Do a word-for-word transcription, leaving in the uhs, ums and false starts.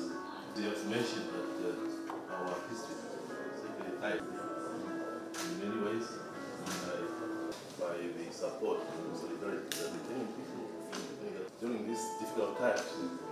They have mentioned that uh, our history is actually tied in many ways uh, by the support and solidarity that the Kenyan people during these difficult times.